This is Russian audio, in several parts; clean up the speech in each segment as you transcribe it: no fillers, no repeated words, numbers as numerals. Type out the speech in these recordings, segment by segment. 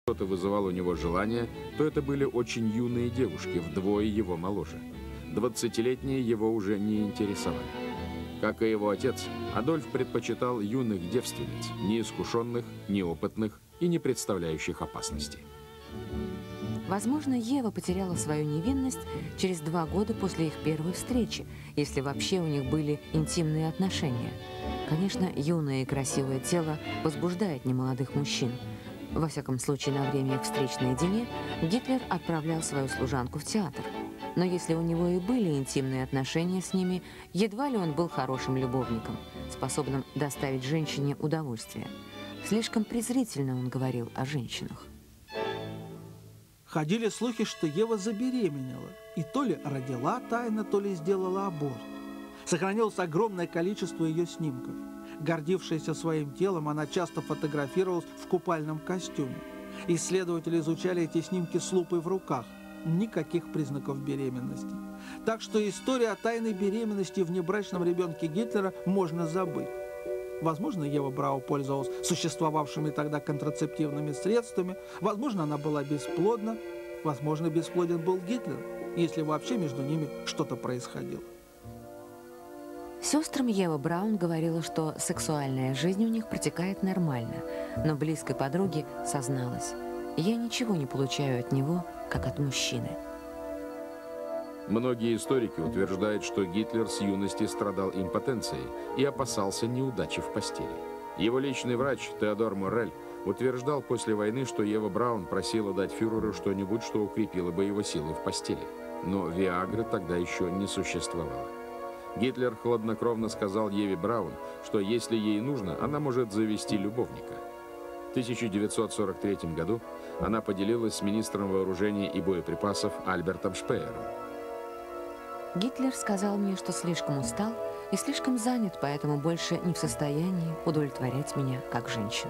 что-то вызывало у него желание, то это были очень юные девушки, вдвое его моложе. 20-летние его уже не интересовали. Как и его отец, Адольф предпочитал юных девственниц, неискушенных, неопытных и не представляющих опасности. Возможно, Ева потеряла свою невинность через 2 года после их первой встречи, если вообще у них были интимные отношения. Конечно, юное и красивое тело возбуждает немолодых мужчин. Во всяком случае, на время их встреч наедине Гитлер отправлял свою служанку в театр. Но если у него и были интимные отношения с ними, едва ли он был хорошим любовником, способным доставить женщине удовольствие. Слишком презрительно он говорил о женщинах. Ходили слухи, что Ева забеременела, и то ли родила тайно, то ли сделала аборт. Сохранилось огромное количество ее снимков. Гордившаяся своим телом, она часто фотографировалась в купальном костюме. Исследователи изучали эти снимки с лупой в руках. Никаких признаков беременности. Так что история о тайной беременности и внебрачном ребенке Гитлера можно забыть. Возможно, Ева Браун пользовалась существовавшими тогда контрацептивными средствами. Возможно, она была бесплодна. Возможно, бесплоден был Гитлер, если вообще между ними что-то происходило. Сестрам Ева Браун говорила, что сексуальная жизнь у них протекает нормально, но близкой подруге созналась: «Я ничего не получаю от него, как от мужчины». Многие историки утверждают, что Гитлер с юности страдал импотенцией и опасался неудачи в постели. Его личный врач Теодор Морель утверждал после войны, что Ева Браун просила дать фюреру что-нибудь, что укрепило бы его силы в постели. Но Виагры тогда еще не существовало. Гитлер хладнокровно сказал Еве Браун, что если ей нужно, она может завести любовника. В 1943 году она поделилась с министром вооружения и боеприпасов Альбертом Шпеером. Гитлер сказал мне, что слишком устал и слишком занят, поэтому больше не в состоянии удовлетворять меня как женщину.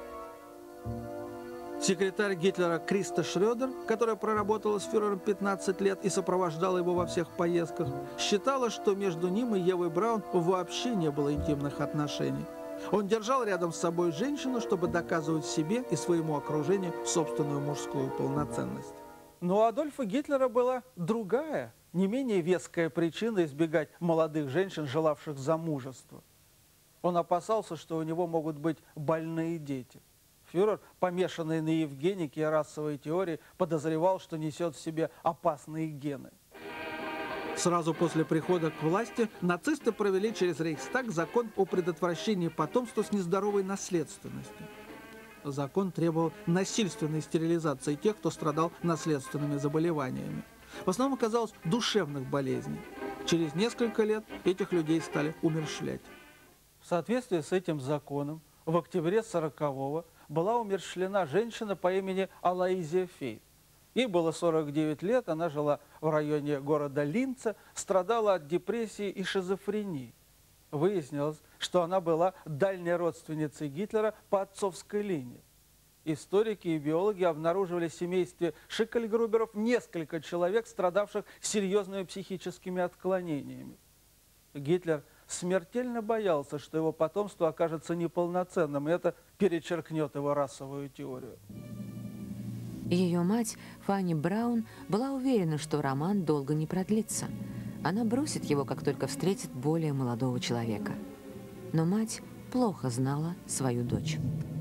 Секретарь Гитлера Криста Шрёдер, которая проработала с фюрером 15 лет и сопровождала его во всех поездках, считала, что между ним и Евой Браун вообще не было интимных отношений. Он держал рядом с собой женщину, чтобы доказывать себе и своему окружению собственную мужскую полноценность. Но у Адольфа Гитлера была другая, не менее веская причина избегать молодых женщин, желавших замужества. Он опасался, что у него могут быть больные дети. Фюрер, помешанный на евгенике и расовой теории, подозревал, что несет в себе опасные гены. Сразу после прихода к власти нацисты провели через Рейхстаг закон о предотвращении потомства с нездоровой наследственностью. Закон требовал насильственной стерилизации тех, кто страдал наследственными заболеваниями. В основном оказалось душевных болезней. Через несколько лет этих людей стали умерщвлять. В соответствии с этим законом в октябре 1940-го была умерщвлена женщина по имени Алоизия Фей. Ей было 49 лет, она жила в районе города Линца, страдала от депрессии и шизофрении. Выяснилось, что она была дальней родственницей Гитлера по отцовской линии. Историки и биологи обнаруживали в семействе Шикельгруберов несколько человек, страдавших серьезными психическими отклонениями. Гитлер смертельно боялся, что его потомство окажется неполноценным, и это перечеркнет его расовую теорию. Ее мать, Фанни Браун, была уверена, что роман долго не продлится. Она бросит его, как только встретит более молодого человека. Но мать плохо знала свою дочь.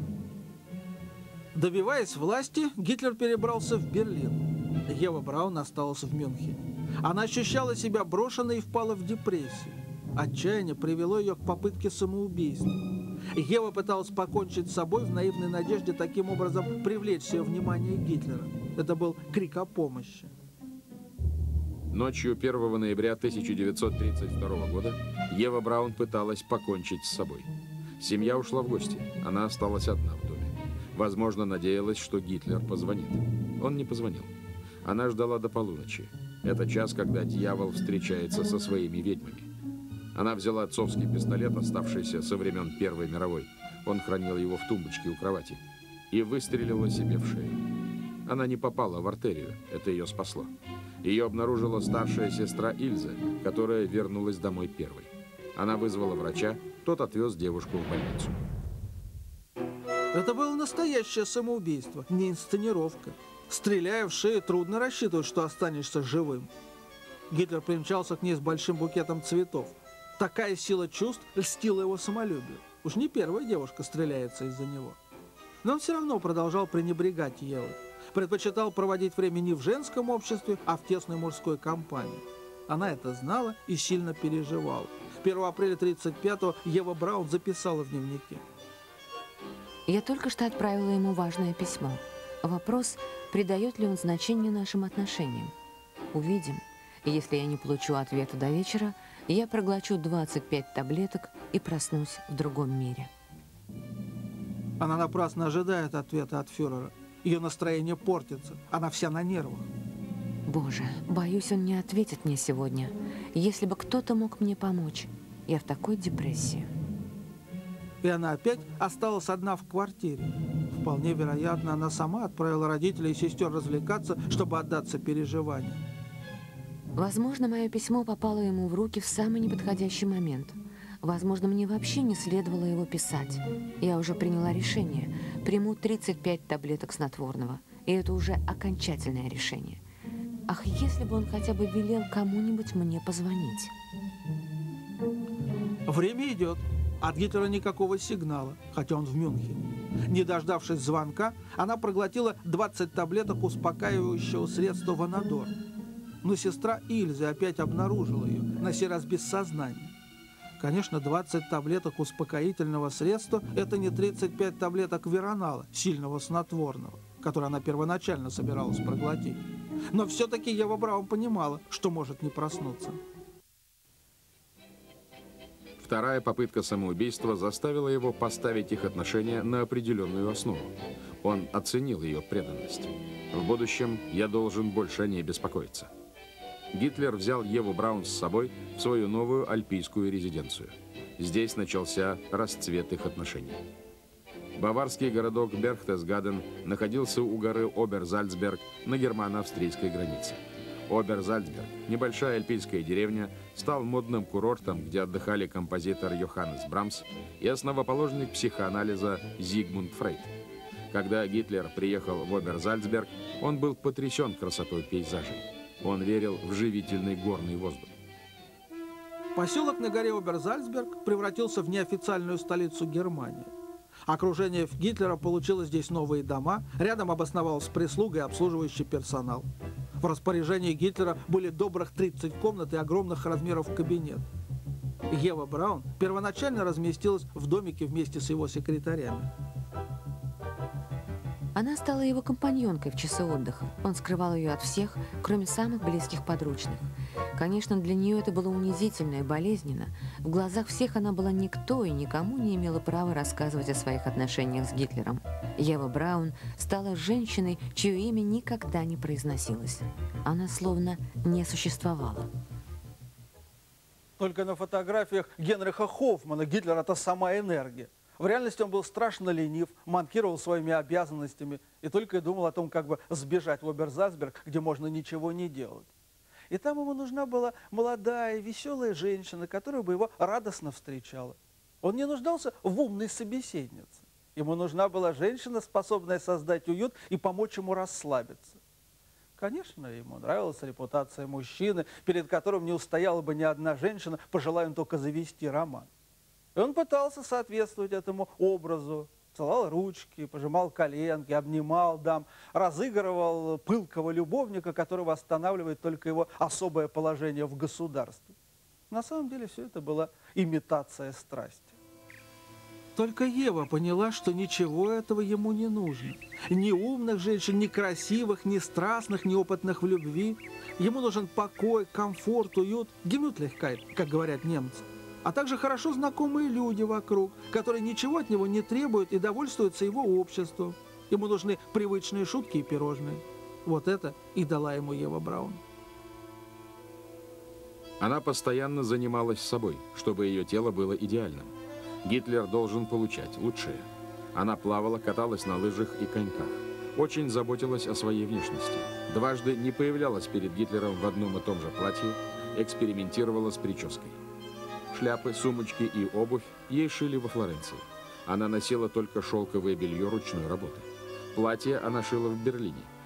Добиваясь власти, Гитлер перебрался в Берлин. Ева Браун осталась в Мюнхене. Она ощущала себя брошенной и впала в депрессию. Отчаяние привело ее к попытке самоубийства. Ева пыталась покончить с собой в наивной надежде таким образом привлечь себе внимание Гитлера. Это был крик о помощи. Ночью 1 ноября 1932 года Ева Браун пыталась покончить с собой. Семья ушла в гости, она осталась одна в доме. Возможно, надеялась, что Гитлер позвонит. Он не позвонил. Она ждала до полуночи. Это час, когда дьявол встречается со своими ведьмами. Она взяла отцовский пистолет, оставшийся со времен Первой мировой. Он хранил его в тумбочке у кровати. И выстрелила себе в шею. Она не попала в артерию, это ее спасло. Ее обнаружила старшая сестра Ильза, которая вернулась домой первой. Она вызвала врача, тот отвез девушку в больницу. Это было настоящее самоубийство, не инсценировка. Стреляя в шею, трудно рассчитывать, что останешься живым. Гитлер примчался к ней с большим букетом цветов. Такая сила чувств льстила его самолюбию. Уж не первая девушка стреляется из-за него. Но он все равно продолжал пренебрегать Евой. Предпочитал проводить время не в женском обществе, а в тесной мужской компании. Она это знала и сильно переживала. 1 апреля 1935-го Ева Браун записала в дневнике: Я только что отправила ему важное письмо. Вопрос, придает ли он значение нашим отношениям. Увидим. И если я не получу ответа до вечера, я проглочу 25 таблеток и проснусь в другом мире. Она напрасно ожидает ответа от фюрера. Ее настроение портится, она вся на нервах. Боже, боюсь, он не ответит мне сегодня. Если бы кто-то мог мне помочь. Я в такой депрессии. И она опять осталась одна в квартире. Вполне вероятно, она сама отправила родителей и сестер развлекаться, чтобы отдаться переживаниям. Возможно, мое письмо попало ему в руки в самый неподходящий момент. Возможно, мне вообще не следовало его писать. Я уже приняла решение. Приму 35 таблеток снотворного. И это уже окончательное решение. Ах, если бы он хотя бы велел кому-нибудь мне позвонить. Время идет. От Гитлера никакого сигнала, хотя он в Мюнхене. Не дождавшись звонка, она проглотила 20 таблеток успокаивающего средства Ванадор. Но сестра Ильза опять обнаружила ее, на сей раз без сознания. Конечно, 20 таблеток успокоительного средства – это не 35 таблеток веронала, сильного снотворного, который она первоначально собиралась проглотить. Но все-таки Ева Браун понимала, что может не проснуться. Вторая попытка самоубийства заставила его поставить их отношения на определенную основу. Он оценил ее преданность. В будущем я должен больше о ней беспокоиться. Гитлер взял Еву Браун с собой в свою новую альпийскую резиденцию. Здесь начался расцвет их отношений. Баварский городок Берхтесгаден находился у горы Оберзальцберг на германо-австрийской границе. Оберзальцберг, небольшая альпийская деревня, стал модным курортом, где отдыхали композитор Йоханнес Брамс и основоположник психоанализа Зигмунд Фрейд. Когда Гитлер приехал в Оберзальцберг, он был потрясен красотой пейзажей. Он верил в живительный горный воздух. Поселок на горе Оберзальцберг превратился в неофициальную столицу Германии. Окружение Гитлера получило здесь новые дома, рядом обосновалась прислуга и обслуживающий персонал. В распоряжении Гитлера были добрых 30 комнат и огромных размеров кабинет. Ева Браун первоначально разместилась в домике вместе с его секретарями. Она стала его компаньонкой в часы отдыха. Он скрывал ее от всех, кроме самых близких подручных. Конечно, для нее это было унизительно и болезненно. В глазах всех она была никто и никому не имела права рассказывать о своих отношениях с Гитлером. Ева Браун стала женщиной, чье имя никогда не произносилось. Она словно не существовала. Только на фотографиях Генриха Хоффмана Гитлер – это сама энергия. В реальности он был страшно ленив, манкировал своими обязанностями и только и думал о том, как бы сбежать в Оберзальцберг, где можно ничего не делать. И там ему нужна была молодая, веселая женщина, которая бы его радостно встречала. Он не нуждался в умной собеседнице. Ему нужна была женщина, способная создать уют и помочь ему расслабиться. Конечно, ему нравилась репутация мужчины, перед которым не устояла бы ни одна женщина, пожелая он только завести роман. И он пытался соответствовать этому образу, целовал ручки, пожимал коленки, обнимал дам, разыгрывал пылкого любовника, которого останавливает только его особое положение в государстве. На самом деле все это была имитация страсти. Только Ева поняла, что ничего этого ему не нужно. Ни умных женщин, ни красивых, ни страстных, ни опытных в любви. Ему нужен покой, комфорт, уют, Gemütlichkeit, как говорят немцы. А также хорошо знакомые люди вокруг, которые ничего от него не требуют и довольствуются его обществом. Ему нужны привычные шутки и пирожные. Вот это и дала ему Ева Браун. Она постоянно занималась собой, чтобы ее тело было идеальным. Гитлер должен получать лучшее. Она плавала, каталась на лыжах и коньках. Очень заботилась о своей внешности. Дважды не появлялась перед Гитлером в одном и том же платье, экспериментировала с прической. Шляпы, сумочки и обувь ей шили во Флоренции. Она носила только шелковое белье ручной работы. Платье она шила в Берлине.